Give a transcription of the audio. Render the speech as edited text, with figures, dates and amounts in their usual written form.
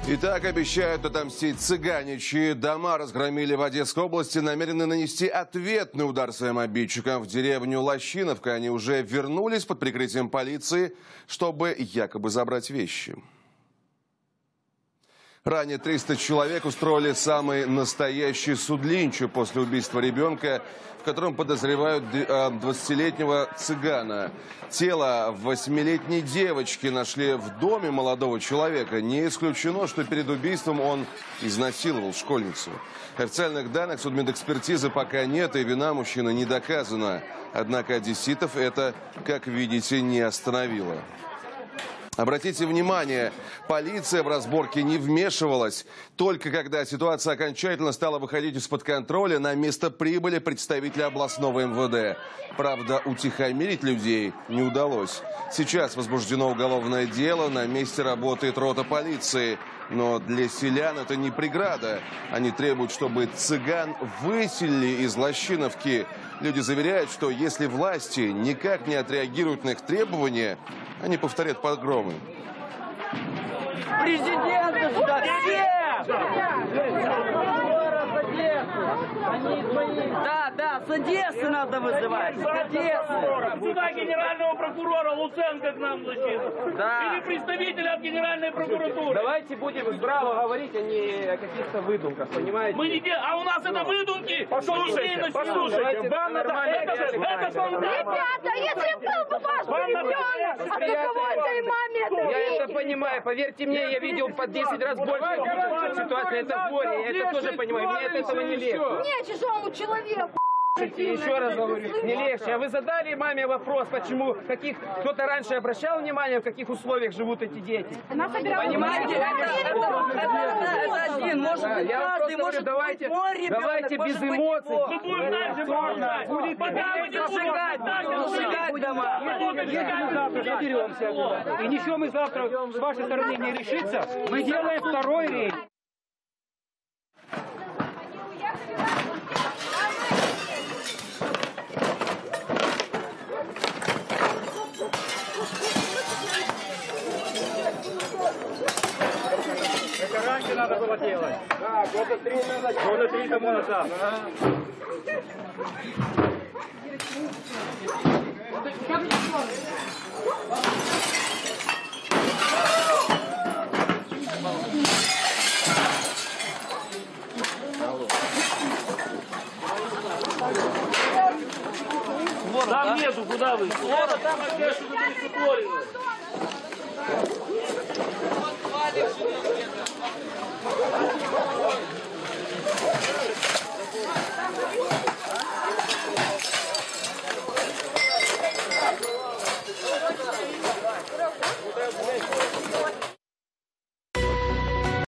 Итак, обещают отомстить цыгане, чьи дома разгромили в Одесской области, намерены нанести ответный удар своим обидчикам. В деревню Лощиновка они уже вернулись под прикрытием полиции, чтобы якобы забрать вещи. Ранее 300 человек устроили самый настоящий суд-линч после убийства ребенка, в котором подозревают 20-летнего цыгана. Тело 8-летней девочки нашли в доме молодого человека. Не исключено, что перед убийством он изнасиловал школьницу. Официальных данных судмедэкспертизы пока нет, и вина мужчины не доказана. Однако одесситов это, как видите, не остановило. Обратите внимание, полиция в разборки не вмешивалась. Только когда ситуация окончательно стала выходить из-под контроля, на место прибыли представители областного МВД. Правда, утихомирить людей не удалось. Сейчас возбуждено уголовное дело, на месте работает рота полиции. Но для селян это не преграда. Они требуют, чтобы цыган выселили из Лощиновки. Люди заверяют, что если власти никак не отреагируют на их требования, они повторят погромы. Президента сюда, все! Да, с Одессы надо вызывать. С Одессы. Сюда генерального прокурора Луценко к нам защитит. Да. Или представителя от Генеральной прокуратуры. Давайте будем здраво говорить, а не о каких-то выдумках, понимаете? Мы не а у нас это выдумки. Послушайте, вам надо это фантазия. Ребята, если был бы ваш ребенок, а каково этой маме это Я видеть? это понимаю, поверьте мне, я видел по 10 раз больше ситуации, это горе, я это тоже понимаю, мне от этого не легче. Не, чужому человеку. Еще раз говорю, не легче. А вы задали маме вопрос, почему, кто-то раньше обращал внимание, в каких условиях живут эти дети? Понимаете? Это один, может быть, Я вам каждый, просто может говорю, быть, мой ребенок, давайте может без быть, эмоций. его. Мы будем дальше продолжать. Пока вы не будете Сжигать дома. Разберемся. И ничего мы завтра с вашей стороны не решится. Мы делаем второй рейд. Это раньше надо было делать. Да, года три тому назад. Там нету, куда вы? Это там опять что-то присутворено. Валик,